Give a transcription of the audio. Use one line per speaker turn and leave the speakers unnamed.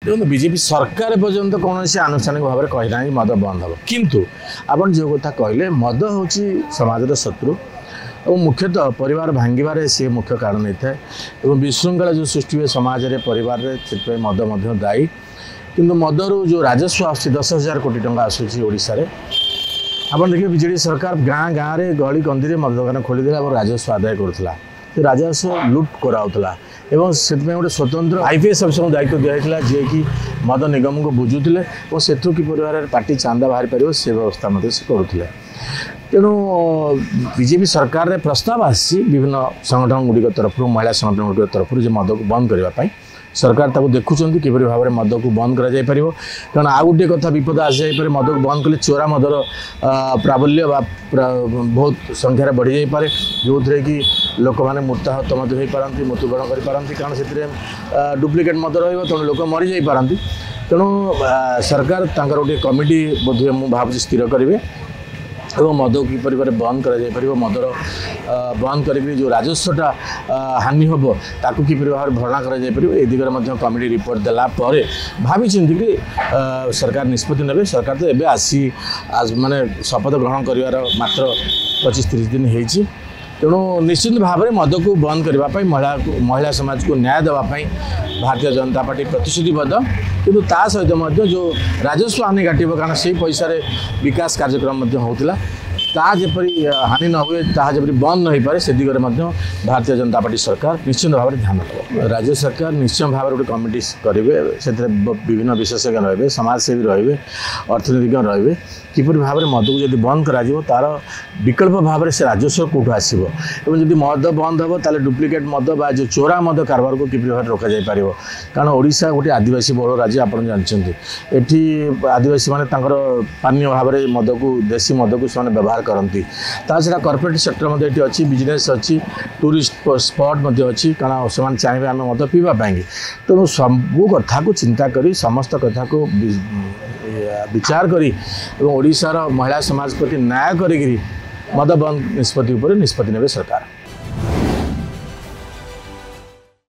देखो बीजेपी सरकार पर्यंत कौन से आनुष्ठानिक भाव में कहना कि मद बंद हम किंतु आपन जो कथा कहले मद हूँ समाज शत्रु और मुख्यतः परिवार भांगार सी मुख्य कारण होता है और विशृंखला जो सृष्टि हुए समाज में परिवार से मद दायी किंतु मदरू जो राजस्व आस 10,000 कोटी टंका आसूसी आप देखिए बीजेडी सरकार गाँ गाँव में गली कंदी मद दुकान खोलीदेला और राजस्व आदाय करुला राजस्व लुट कराला एवं से गोटे स्वतंत्र आईपीएस अफिसर दायित्व दिखाई जी कि मद निगम को बुझुले और से कि पार्टी चांदा बाहरी पार से व्यवस्था से करुले तेणु बीजेपी सरकार रे प्रस्ताव आसी विभिन्न संगठन गुड़िक तरफ महिला संगठन गुड़िक तरफ मद को बंद करने सरकार ताको देखुं किपरि भाव में मद को बंद करा कारण आ गोटे कथा विपद आसपे मद को बंद कले चोरा मदर प्राबल्य बहुत संख्यार बढ़ी जापे जो थे कि लोक मैंने मृताहत पारती मृत्युवरण करपारती कारण से डुप्लिकेट मद रो लोक मरी जापारती तेणु सरकार तांकर गोटे कमिटी बोधे मुझे भावी स्थिर करेंगे और मद किपर बंद कर मदर बंद कर जो राजस्वटा हानि हम ताकू किपर भाव में भरणा कर दिगरे कमिटी रिपोर्ट देला भावी चिंतिक सरकार निष्पत्ति ने सरकार तो एवं आसी माने शपथ ग्रहण कर मात्र 25-30 दिन होती तेणु निश्चित भाव में मद को बंद करने महिला समाज को न्याय देवाई भारतीय जनता पार्टी प्रतिश्रुतिबद्ध किंतु ता सहित जो राजस्व हानि घाटब कारण से पैसा विकास कार्यक्रम होता तापरी हानि न हुए तापरी बंद न हो पाए से दिगरे भारतीय जनता पार्टी सरकार निश्चित भाव में ध्यान देव राज्य सरकार निश्चय भाव में गोटे कमिटी करेंगे से विभिन्न विशेषज्ञ रे समाजसेवी रे अर्थनीतिज्ञ रे किपर भाव में मद को जब बंद कर तार विकल्प भाव में से राजस्व कौटू आसो जब मद बंद हम ताले डुप्लिकेट मद बा जो चोरा मद कारबार को किपर भाव रोक जापर कारण ओडिशा गोटे आदिवासी बहुल राज्य आप जानते एटी आदिवासी मैंने पानीय भाव में मद को देशी मद को व्यवहार करती छड़ा कॉर्पोरेट सेक्टर अच्छी बिजनेस अच्छी टूरिस्ट स्पॉट अच्छी कारण से चाहिए आम मद पीवाई तेणु सबू कथा को चिंता करी समस्त कथा को विचार करी ओडिशार महिला समाज प्रति न्याय करी मद बंद निष्पत्ति ने सरकार।